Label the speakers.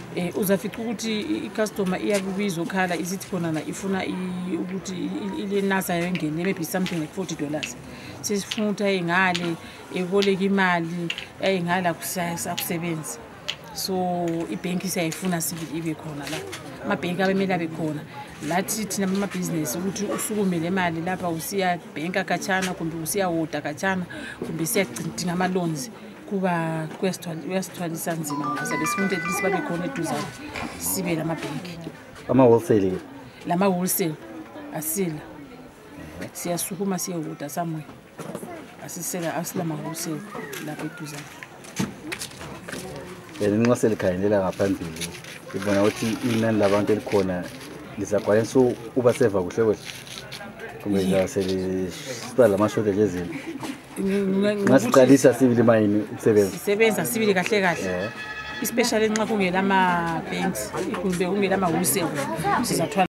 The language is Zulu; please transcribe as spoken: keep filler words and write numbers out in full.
Speaker 1: eh uzafica ukuthi i-customer iyakubiza okhala isithi khona na ifuna ukuthi ile nasa yengene maybe something like forty dollars sisifuna ukuthi ayingale eboleka imali ayingala kusasa kusebenza so ibhenki siyayifuna sibili ibe khona la amabhenki abemela bekhona lathi thina ama business ukuthi usukume le mali lapha usiya bhenka kachana kumbe usiya woda kachana kumbe siya dinga ama loans kuba kwesithwala uyasithwalisa nzima ngoba sabe sifuna ukuthi babe khona eduzane sibe lama bhenki
Speaker 2: ama wholesale
Speaker 1: lama wholesale asila siyasukuma siya woda somewhere asisela asilama wholesale lapha eduzane
Speaker 2: yena nxa selikhangelela ngaphambili ibona ukuthi inani labantu elikhona lisagcwala so uba seva kuhle kuhle kumbe la selisibala lama shortage ezinto ngasiqalisa sibili mayini ukusebenza
Speaker 1: sisebenza sibili kahle kahle especially nxa kungela ama banks kumbe kungela ama wholesale sizathwala